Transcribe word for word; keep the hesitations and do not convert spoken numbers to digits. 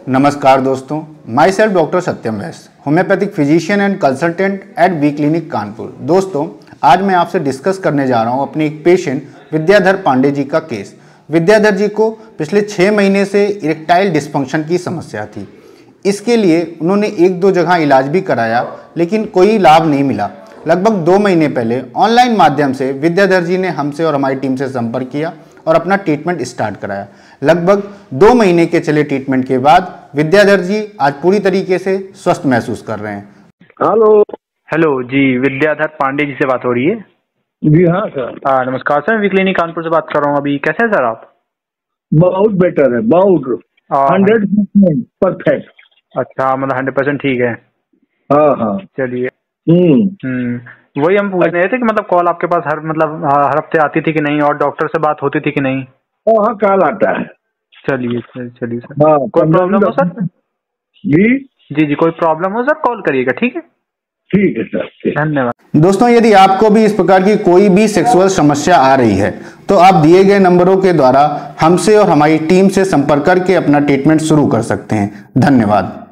नमस्कार दोस्तों, my self doctor Satyam Vais, homeopathic physician and consultant at V clinic Kanpur. दोस्तों, आज मैं आपसे डिस्कस करने जा रहा हूं अपने एक पेशेंट विद्याधर पांडे जी का केस। विद्याधर जी को पिछले छः महीने से इरेक्टाइल डिस्फंक्शन की समस्या थी। इसके लिए उन्होंने एक दो जगह इलाज भी कराया, लेकिन कोई लाभ नहीं मिला। लगभग दो महीने पहले ऑनलाइन माध्यम से विद्याधर जी ने हमसे और हमारी टीम से संपर्क किया और अपना ट्रीटमेंट स्टार्ट कराया। लगभग दो महीने के चले ट्रीटमेंट के बाद विद्याधर जी आज पूरी तरीके से स्वस्थ महसूस कर रहे हैं। हेलो हेलो जी, विद्याधर पांडे जी से बात हो रही है? जी हाँ सर। हाँ नमस्कार सर, वी क्लिनिक कानपुर से बात कर रहा हूँ। अभी कैसे हैं सर आप? बहुत बेटर है, बहुत हंड्रेड परफेक्ट। अच्छा, मतलब हंड्रेड परसेंट ठीक है। हाँ हाँ चलिए। हम्म हम्म वही हम पूछ रहे थे कि मतलब कॉल आपके पास हर मतलब हर हफ्ते आती थी कि नहीं, और डॉक्टर से बात होती थी कि नहीं? हाँ कॉल आता है। चलिए चलिए सर। हाँ, कोई प्रॉब्लम हो सर? जी जी जी कोई प्रॉब्लम हो सर कॉल करिएगा, ठीक है? ठीक है सर, धन्यवाद। दोस्तों, यदि आपको भी इस प्रकार की कोई भी सेक्सुअल समस्या आ रही है तो आप दिए गए नंबरों के द्वारा हमसे और हमारी टीम से संपर्क करके अपना ट्रीटमेंट शुरू कर सकते हैं। धन्यवाद।